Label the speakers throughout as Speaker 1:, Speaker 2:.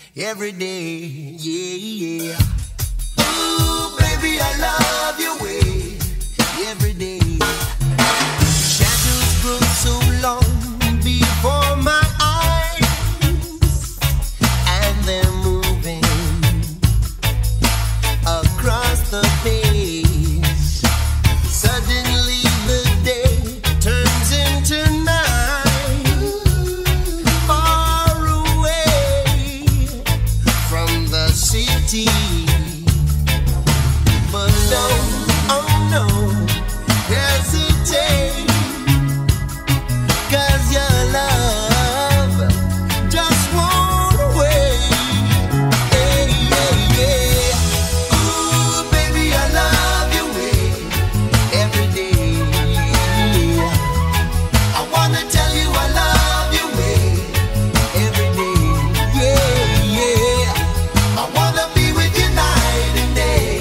Speaker 1: every day. Yeah, yeah. Ooh, baby, I love your way every day. Shadows grow so long before my eyes, and they're moving across the page. Suddenly the day turns into night, far away from the city. But don't, oh no, hesitate, 'cause your love just won't wait. Hey, yeah, yeah. Ooh, baby, I love your way every day. I wanna tell you I love your way every day. Yeah, yeah. I wanna be with you night and day.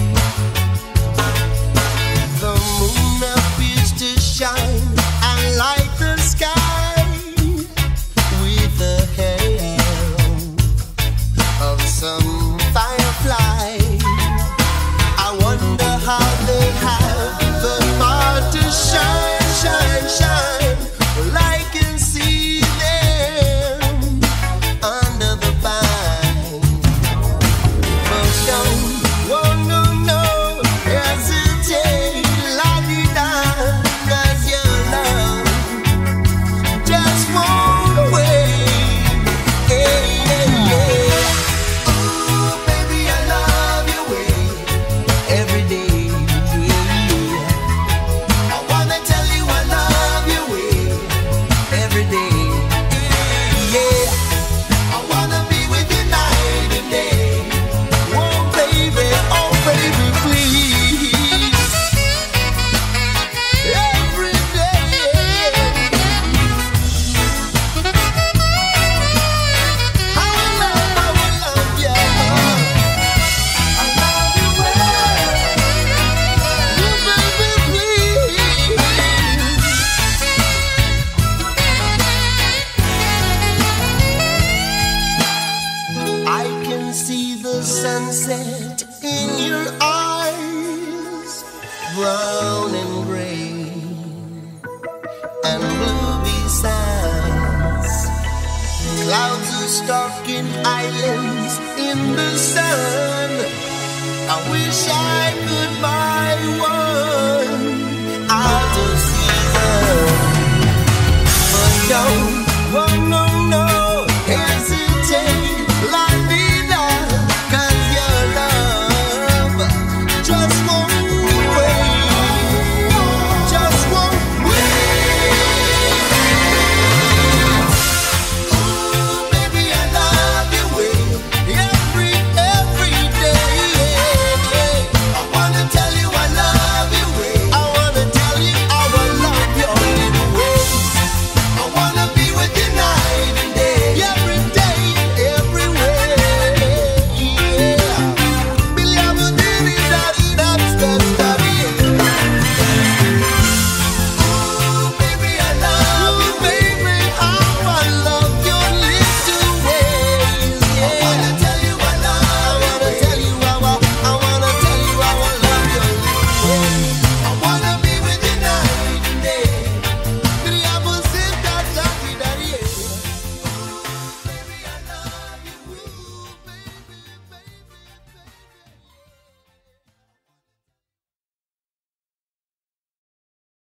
Speaker 1: The moon appears to shine and light the sky with the help of some firefly. I wonder how they have the heart to shine, shine, shine. Well, I can see them under the pine. But don't, oh no, no, hesitate, la-di-da, 'cause your love just won't wait. Hey, yeah, yeah. Ooh, baby, I love your way every day. Yeah. I wanna tell you I love your way every day. Yeah. I wanna be with you night and day. Oh baby, please. Every day. I will love you. I love you well. Oh, baby, please. I can see the sunset in your eyes, brown and gray and blue besides. Clouds are stalking islands in the sun. I wish I could buy one out of season.